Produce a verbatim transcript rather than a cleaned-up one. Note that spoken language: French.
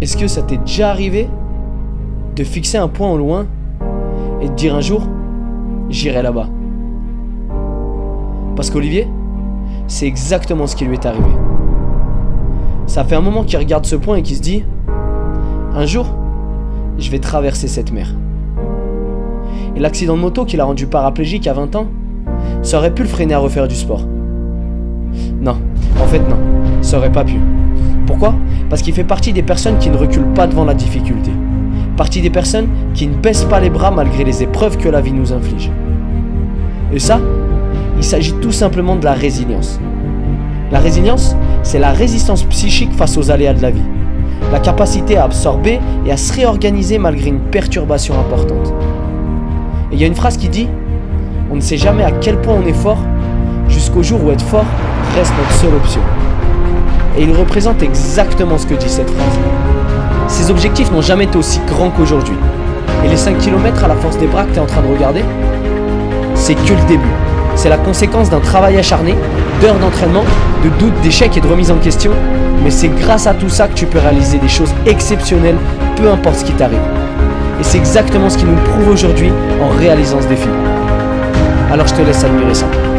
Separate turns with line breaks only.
Est-ce que ça t'est déjà arrivé de fixer un point au loin et de dire un jour, j'irai là-bas? Parce qu'Olivier, c'est exactement ce qui lui est arrivé. Ça fait un moment qu'il regarde ce point et qu'il se dit, un jour, je vais traverser cette mer. Et l'accident de moto qui l'a rendu paraplégique à vingt ans, ça aurait pu le freiner à refaire du sport. Non, en fait non, ça aurait pas pu. Pourquoi? Parce qu'il fait partie des personnes qui ne reculent pas devant la difficulté. Partie des personnes qui ne baissent pas les bras malgré les épreuves que la vie nous inflige. Et ça, il s'agit tout simplement de la résilience. La résilience, c'est la résistance psychique face aux aléas de la vie. La capacité à absorber et à se réorganiser malgré une perturbation importante. Et il y a une phrase qui dit « On ne sait jamais à quel point on est fort, jusqu'au jour où être fort reste notre seule option. » Et il représente exactement ce que dit cette phrase. Ces objectifs n'ont jamais été aussi grands qu'aujourd'hui. Et les cinq kilomètres à la force des bras que tu es en train de regarder, c'est que le début. C'est la conséquence d'un travail acharné, d'heures d'entraînement, de doutes, d'échecs et de remise en question. Mais c'est grâce à tout ça que tu peux réaliser des choses exceptionnelles, peu importe ce qui t'arrive. Et c'est exactement ce qui nous le prouve aujourd'hui en réalisant ce défi. Alors je te laisse admirer ça.